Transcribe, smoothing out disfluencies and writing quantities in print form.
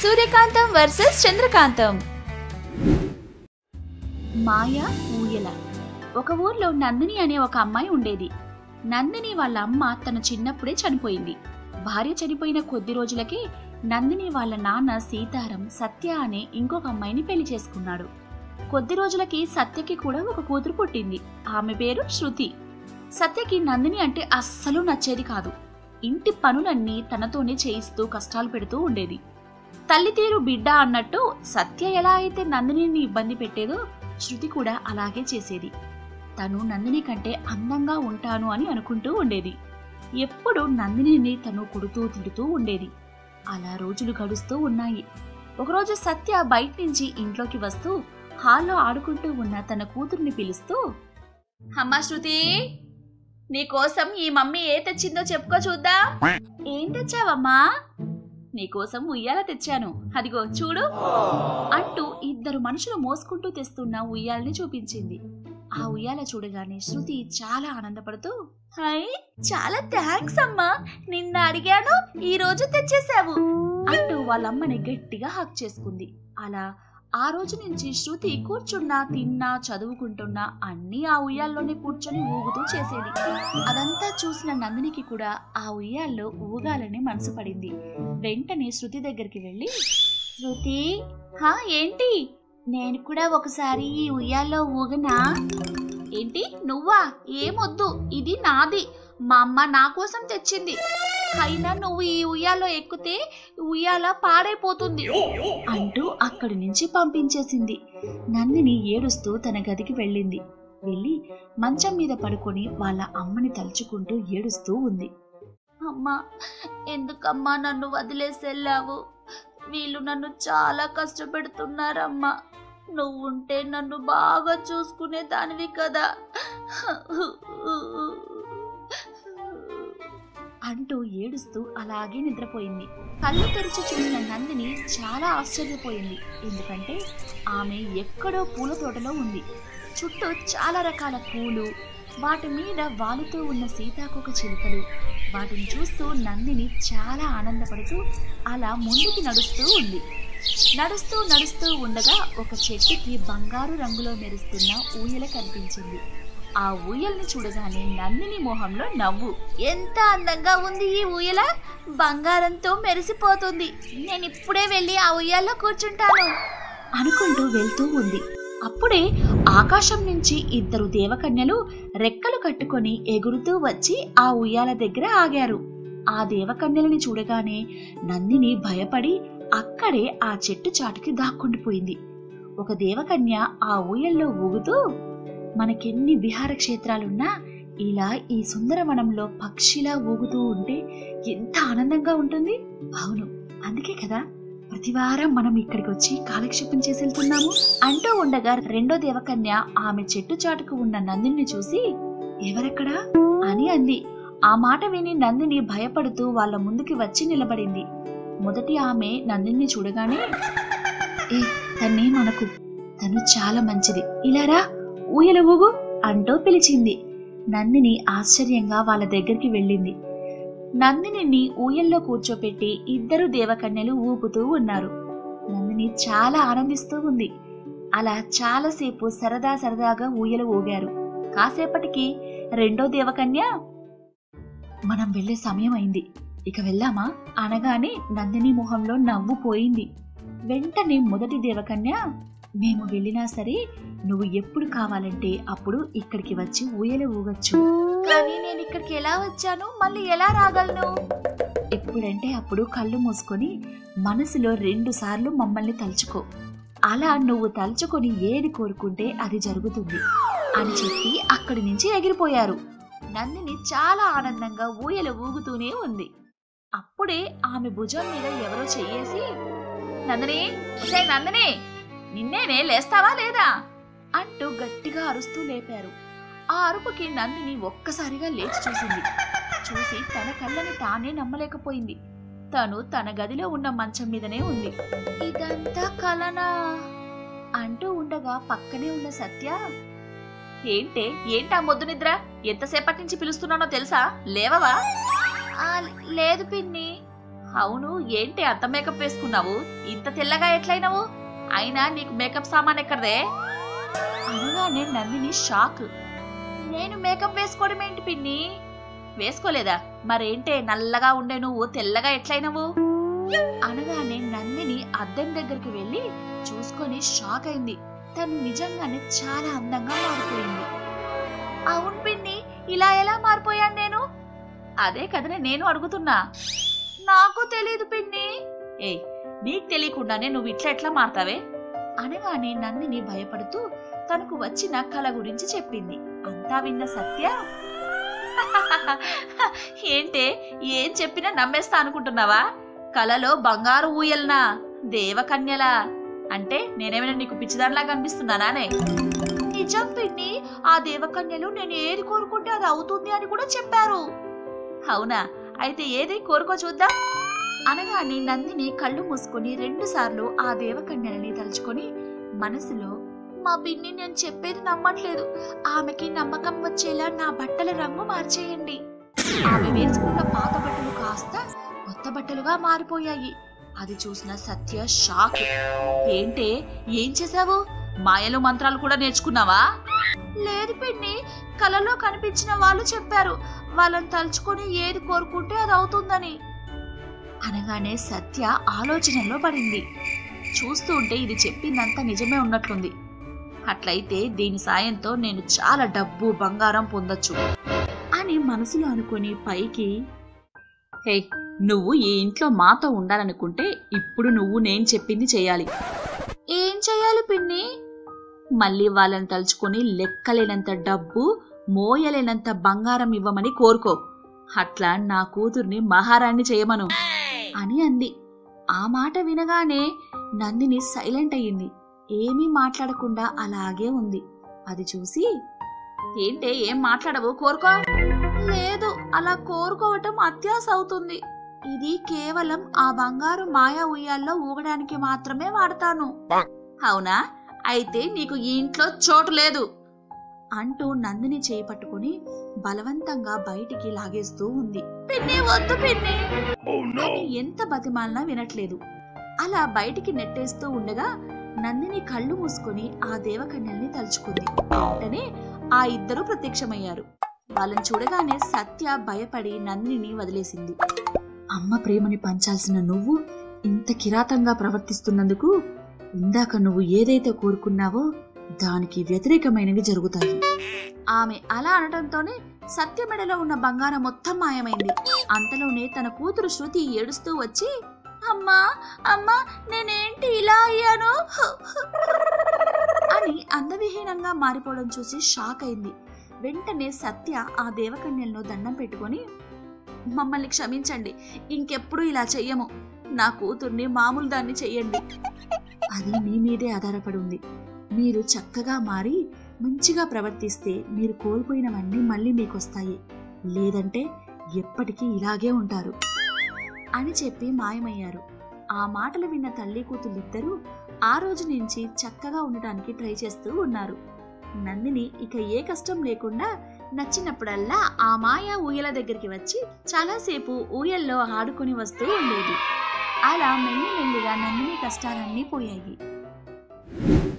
సూర్యకాంతం versus చంద్రకాంతం. మాయ ఊయల. ఒక ఊర్లో నందిని అనే ఒక అమ్మాయి ఉండేది. నందిని వాళ్ళ అమ్మ తన చిన్నప్పుడే చనిపోయింది. భార్య చనిపోయిన కొద్ది రోజులకే నందిని వాళ్ళ నాన్న సీతారాం సత్య అనే ఇంకొక అమ్మాయిని పెళ్లి చేసుకున్నాడు. కొద్ది రోజులకి సత్యకి కూడా ఒక కూతురు పుట్టింది. ఆమె పేరు శృతి. సత్యకి నందిని అంటే అస్సలు నచ్చేది కాదు. ఇంటి పనులన్నీ తనతోనే చేయిస్తూ కష్టాలు పెడుతూ ఉండేది. తల్లి తీరు బిడ్డ అన్నట్టు సత్య ఎలా అయితే నందినిని ఇబ్బంది పెట్టేదో శృతి కూడా అలాగే చేసేది. తను నందిని కంటే అందంగా ఉంటాను అని అనుకుంటూ ఉండేది. ఎప్పుడు నందినిని తను కొడుతూ తిడుతూ ఉండేది. అలా రోజులు గడుస్తూ ఉన్నాయి. ఒకరోజు సత్య బయట నుంచి ఇంట్లోకి వస్తూ హాల్లో ఆడుకుంటూ ఉన్న తన కూతుర్ని పిలుస్తూ, అమ్మా శృతి, నీకోసం ఈ మమ్మీ ఏ తెచ్చిందో చెప్పుకో చూద్దాం. ఏం తెచ్చావమ్మా? నీకోసం ఉయ్యాల తెచ్చాను, అదిగో చూడు అంటూ ఇద్దరు మనుషులు మోసుకుంటూ తెస్తున్న ఉయ్యాలని చూపించింది. ఆ ఉయ్యాల చూడగానే శృతి చాలా ఆనందపడుతూ, హై, చాలా థ్యాంక్స్ అమ్మా, నిన్న అడిగాను, ఈ రోజు తెచ్చేశావు అంటూ వాళ్ళమ్మని గట్టిగా హక్ చేసుకుంది. అలా ఆ రోజు నుంచి శృతి కూర్చున్నా, తిన్నా, చదువుకుంటున్నా అన్నీ ఆ ఉయ్యాల్లోనే కూర్చొని ఊగుతూ చేసేది. అదంతా చూసిన నందినికి కూడా ఆ ఉయ్యాల్లో ఊగాలని మనసు పడింది. వెంటనే శృతి దగ్గరికి వెళ్ళి, శృతి, ఏంటి, నేను కూడా ఒకసారి ఈ ఉయ్యాల్లో ఊగనా? ఏంటి, నువ్వా? ఏమొద్దు, ఇది నాది, మా అమ్మ నా కోసం తెచ్చింది. అయినా నువ్వు ఈ ఉయ్యాలో ఎక్కితే ఉయ్యాల పాడైపోతుంది అంటూ అక్కడి నుంచి పంపించేసింది. నందిని ఏడుస్తూ తన గదికి వెళ్ళింది. వెళ్ళి మంచం మీద పడుకొని వాళ్ళ అమ్మని తలుచుకుంటూ ఏడుస్తూ ఉంది. అమ్మా, ఎందుకమ్మా నన్ను వదిలేసెళ్ళావు? వీళ్ళు నన్ను చాలా కష్టపెడుతున్నారమ్మా. నువ్వుంటే నన్ను బాగా చూసుకునే దానివి కదా అంటూ ఏడుస్తూ అలాగే నిద్రపోయింది. కళ్ళు తెరిచి చూసిన నందిని చాలా ఆశ్చర్యపోయింది. ఎందుకంటే ఆమె ఎక్కడో పూల తోటలో ఉంది. చుట్టూ చాలా రకాల పూలు, వాటి మీద వాలుతూ ఉన్న సీతాకోక చిలుకలు. వాటిని చూస్తూ నందిని చాలా ఆనందపడుతూ అలా ముందుకి నడుస్తూ ఉంది. నడుస్తూ నడుస్తూ ఉండగా ఒక చెట్టుకి బంగారు రంగులో మెరుస్తున్న ఊయల కనిపించింది. ఆ ఊయల్ని చూడగానే నందిని మొహంలో నవ్వు. ఎంత అందంగా ఉంది ఈ ఊయల, బంగారంతో మెరిసిపోతుంది. నేను ఇప్పుడే వెళ్ళి ఆ ఉయ్యాల్లో కూర్చుంటాను అనుకుంటూ వెళ్తూ ఉంది. అప్పుడే ఆకాశం నుంచి ఇద్దరు దేవకన్యలు రెక్కలు కట్టుకొని ఎగురుతూ వచ్చి ఆ ఉయ్యాల దగ్గర ఆగారు. ఆ దేవకన్యలని చూడగానే నందిని భయపడి అక్కడే ఆ చెట్టు చాటుకి దాక్కుండిపోయింది. ఒక దేవకన్య ఆ ఊయల్లో ఊగుతూ, మనకెన్ని విహార క్షేత్రాలున్నా ఇలా ఈ సుందరవనంలో పక్షిలా ఊగుతూ ఉంటే ఎంత ఆనందంగా ఉంటుంది. అవును, అందుకే కదా ప్రతివారం మనం ఇక్కడికి వచ్చి కాలక్షేపం చేసి వెళ్తున్నాము అంటూ ఉండగా రెండో దేవకన్య ఆమె చెట్టు చాటుకు ఉన్న నందిని చూసి, ఎవరెక్కడా అని అంది. ఆ మాట విని నందిని భయపడుతూ వాళ్ళ ముందుకి వచ్చి నిలబడింది. మొదటి ఆమె నందిని చూడగానే, తన్నే మనకు, తను చాలా మంచిది, ఇలారా ఊయల ఊగు అంటూ పిలిచింది. నందిని ఆశ్చర్యంగా వాళ్ళ దగ్గరికి వెళ్ళింది. నందినిని ఊయల్లో కూర్చోపెట్టి ఇద్దరు దేవకన్యలు ఊపుతూ ఉన్నారు. నందిని చాలా ఆనందిస్తూ ఉంది. అలా చాలాసేపు సరదా సరదాగా ఊయల ఊగారు. కాసేపటికి రెండో దేవకన్య, మనం వెళ్లే సమయం అయింది, ఇక వెళ్దామా అనగానే నందిని మొహంలో నవ్వు పోయింది. వెంటనే మొదటి దేవకన్య, మేము వెళ్ళినా సరే నువ్వు ఎప్పుడు కావాలంటే అప్పుడు ఇక్కడికి వచ్చి ఊయల ఊగచ్చు. కానీ నేను ఇక్కడికి ఎలా వచ్చాను, మళ్ళీ ఎలా రాగలను? ఎప్పుడంటే అప్పుడు కళ్ళు మూసుకొని మనసులో 2 సార్లు మమ్మల్ని తలుచుకో. అలా నువ్వు తలుచుకొని ఏది కోరుకుంటే అది జరుగుతుంది అని చెప్పి అక్కడి నుంచి ఎగిరిపోయారు. నందిని చాలా ఆనందంగా ఊయల ఊగుతూనే ఉంది. అప్పుడే ఆమె భుజం మీద ఎవరో చెయ్యేసి, నందిని, ఒసేయ్ నందిని, నిన్నేనే, లేస్తావా లేదా అంటూ గట్టిగా అరుస్తూ లేపారు. ఆ అరుపుకి నందిని ఒక్కసారిగా లేచి చూసింది. చూసి తన కళ్ళని తానే నమ్మలేకపోయింది. తను తన గదిలో ఉన్న మంచం మీదనే ఉంది. ఇదంతా కలనా అంటూ ఉండగా పక్కనే ఉన్న సత్య, ఏంటా మొద్దు నిద్ర, ఎంతసేపటి నుంచి పిలుస్తున్నానో తెలుసా, లేవవా? లేదు పిన్ని, అవును, ఏంటి అంత మేకప్ వేసుకున్నావు? ఇంత తెల్లగా ఎట్లయినావు? అయినా నీకు మేకప్ సామాన్ ఎక్కడదే? అనగానే నందిని షాక్. నేను మేకప్ వేసుకోవడం ఏంటి పిన్ని? వేసుకోలేదా? మరేంటే నల్లగా ఉండే నువ్వు తెల్లగా ఎట్లయినావు? అనగానే నందిని అద్దం దగ్గరికి వెళ్లి చూసుకొని షాక్ అయింది. తను నిజంగానే చాలా అందంగా మారిపోయింది. అవును పిన్ని, ఇలా ఎలా మారిపోయాను నేను? అదే కదనే నేను అడుగుతున్నా. నాకు తెలీదు పిన్ని. ఏయ్, నీకు తెలియకుండానే నువ్వు ఇట్లా ఎట్లా మారతావే? అనగానే నందిని భయపడుతూ తనకు వచ్చిన కళ గురించి చెప్పింది. అంతా విన్న సత్య, ఏంటే ఏం చెప్పినా నమ్మేస్తా అనుకుంటున్నావా? కలలో బంగారు ఊయల్నా, దేవకన్యలా? అంటే నేనేమైనా నీకు పిచ్చిదానిలా కనిపిస్తున్నానానే? నిజం పిన్ని, ఆ దేవకన్యలు నేను ఏది కోరుకుంటే అది అవుతుంది అని కూడా చెప్పారు. అవునా? అయితే ఏది కోరుకో చూద్దాం. అనగానే నందిని కళ్ళు మూసుకొని 2 సార్లు ఆ దేవకన్యలని తలుచుకొని మనసులో, మా పిన్ని నేను చెప్పేది నమ్మట్లేదు, ఆమెకి నమ్మకం వచ్చేలా నా బట్టల రంగు మార్చేయండి. ఆమె వేసుకున్న పాత బట్టలు కాస్త కొత్త బట్టలుగా మారిపోయాయి. అది చూసిన సత్య షాక్. ఏంటే, ఏం చేసావు? మాయలు మంత్రాలు కూడా నేర్చుకున్నావా? లేదు పిన్ని, కలలో కనిపించిన వాళ్ళు చెప్పారు, వాళ్ళని తలుచుకొని ఏది కోరుకుంటే అది అవుతుందని. అనగానే సత్య ఆలోచనలో పడింది. చూస్తూ ఉంటే ఇది చెప్పిందంతా నిజమే ఉన్నట్లుంది. అట్లయితే దీని సాయంతో నేను చాలా డబ్బు బంగారం పొందొచ్చు అని మనసులో అనుకుని పైకి, హే, నువ్వు ఈ ఇంట్లో మాతో ఉండాలనుకుంటే ఇప్పుడు నువ్వు నేను చెప్పింది చెయ్యాలి. ఏం చెయ్యాలి పిన్ని? మళ్ళీ వాళ్ళని తలుచుకొని లెక్కలేనంత డబ్బు, మోయలేనంత బంగారం ఇవ్వమని కోరుకో. అట్లా నా కూతుర్ని మహారాణి చేయమను అని అంది. ఆ మాట వినగానే నందిని సైలెంట్ అయ్యింది. ఏమీ మాట్లాడకుండా అలాగే ఉంది. అది చూసి, ఏంటే ఏం మాట్లాడవు? కోరుకో. లేదు, అలా కోరుకోవటం అత్యాశ అవుతుంది. ఇది కేవలం ఆ బంగారు మాయా ఉయ్యాల్లో ఊగడానికి మాత్రమే వాడతాను. అవునా? అయితే నీకు ఈ ఇంట్లో చోటు లేదు అంటూ నందిని చేయి పట్టుకుని బలవంతంగా బయటికి లాగేస్తూ ఉంది. పిన్ని వద్దు పిన్ని అని ఎంత బతిమాలినా వినట్లేదు. అలా బయటికి నెట్టేస్తూ ఉండగా నందిని కళ్ళు మూసుకొని ఆ దేవకన్యల్ని తలుచుకుంది. వెంటనే ఆ ఇద్దరు ప్రత్యక్షమయ్యారు. వాళ్ళని చూడగానే సత్య భయపడి నందిని వదిలేసింది. అమ్మ ప్రేమని పంచాల్సిన నువ్వు ఇంత కిరాతంగా ప్రవర్తిస్తున్నందుకు ఇందాక నువ్వు ఏదైతే కోరుకున్నావో దానికి వ్యతిరేకమైనవి జరుగుతాయి. ఆమె అలా అనడంతోనే సత్య మెడలో ఉన్న బంగారం మొత్తం మాయమైంది. అంతలోనే తన కూతురు శృతి ఏడుస్తూ వచ్చి, అమ్మా అమ్మా, నేనేంటి ఇలా అయ్యాను అని అందవిహీనంగా మారిపోవడం చూసి షాక్ అయింది. వెంటనే సత్య ఆ దేవకన్యలను దండం పెట్టుకొని, మమ్మల్ని క్షమించండి, ఇంకెప్పుడు ఇలా చెయ్యము, నా కూతుర్ని మామూలు దాన్ని చెయ్యండి. అది మీ మీదే ఆధారపడి ఉంది. మీరు చక్కగా మారి మంచిగా ప్రవర్తిస్తే మీరు కోల్పోయినవన్నీ మళ్ళీ మీకొస్తాయి, లేదంటే ఎప్పటికీ ఇలాగే ఉంటారు అని చెప్పి మాయమయ్యారు. ఆ మాటలు విన్న తల్లి కూతుళ్ళిద్దరూ ఆ రోజు నుంచి చక్కగా ఉండటానికి ట్రై చేస్తూ ఉన్నారు. నందిని ఇక ఏ కష్టం లేకుండా నచ్చినప్పుడల్లా ఆ మాయా ఊయల దగ్గరికి వచ్చి చాలాసేపు ఊయల్లో ఆడుకొని వస్తూ ఉండేది. అలా మెల్లిమెల్లిగా నందిని కష్టాలన్నీ పోయాయి.